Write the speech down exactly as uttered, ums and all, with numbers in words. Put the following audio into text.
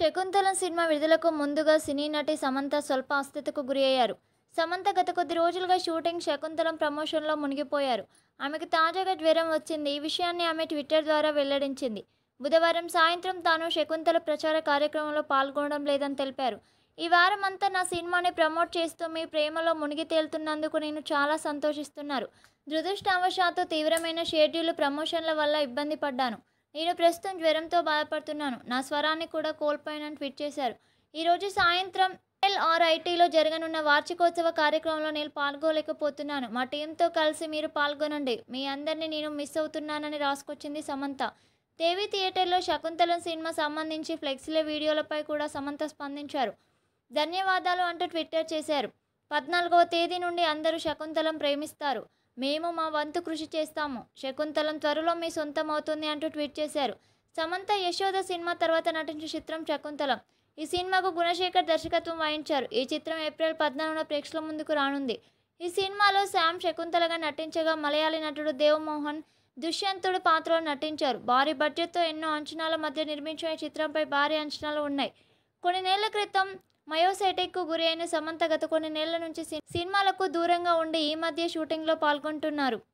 Shaakuntalam cinema విడుదలకు ముందుగా సినీ నటి సమంత స్వల్ప అస్థితకు గురయ్యారు. సమంత గత కొద్ది రోజులుగా షూటింగ్ శకుంతలం ప్రమోషన్లో మునిగిపోయారు. ఆమెకు తాజాగా జ్వరం వచ్చింది. ఈ విషయాన్ని ఆమె ట్విట్టర్ ద్వారా వెల్లడించింది. బుధవారం సాయంత్రం తాను శకుంతల ప్రచార కార్యక్రమంలో పాల్గొనడం లేదని తెలిపారు. ఈ వారం అంతా నా సినిమాని ప్రమోట్ చేస్తూ మీ ప్రేమలో మునిగి తేలుతున్నందుకు నేను చాలా సంతోషిస్తున్నారు. దురదృష్టవశాత్తు తీవ్రమైన షెడ్యూల్ ప్రమోషన్ల వల్ల ఇబ్బంది పడ్డాను. నేను ప్రస్తుతం జ్వరంతో బాధపడుతున్నాను. నా స్వరాన్ని కూడా కోల్పోయానని ట్వీట్ చేశారు. ఈరోజు సాయంత్రం ఎల్ఆర్ఐటీలో జరగనున్న వార్షికోత్సవ కార్యక్రమంలో నేను పాల్గొలేకపోతున్నాను. మా టీంతో కలిసి మీరు పాల్గొనండి. మీ అందరినీ నేను మిస్ అవుతున్నానని రాసుకొచ్చింది సమంత. దేవి థియేటర్లో శకుంతలం సినిమా సంబంధించి ఫ్లెక్సీల వీడియోలపై కూడా సమంత స్పందించారు. ధన్యవాదాలు అంటూ ట్విట్టర్ చేశారు. పద్నాలుగవ తేదీ నుండి అందరూ శకుంతలం ప్రేమిస్తారు. మేము మా వంతు కృషి చేస్తాము. శకుంతలం త్వరలో మీ సొంతం అవుతుంది అంటూ ట్వీట్ చేశారు. సమంత యశోద సినిమా తర్వాత నటించిన చిత్రం శకుంతలం. ఈ సినిమాకు గుణశేఖర్ దర్శకత్వం వహించారు. ఈ చిత్రం ఏప్రిల్ పద్నాలుగున ప్రేక్షకుల ముందుకు రానుంది. ఈ సినిమాలో శామ్ శకుంతలగా నటించగా మలయాళీ నటుడు దేవ్ మోహన్ దుష్యంతుడు పాత్రలో నటించారు. భారీ బడ్జెట్తో ఎన్నో అంచనాల మధ్య నిర్మించిన ఈ చిత్రంపై భారీ అంచనాలు ఉన్నాయి. కొన్ని నెలల క్రితం మయోసైటిక్కు గురి అయిన సమంత గత కొన్ని నెలల నుంచి సినిమాలకు దూరంగా ఉండి ఈ మధ్య షూటింగ్లో పాల్గొంటున్నారు.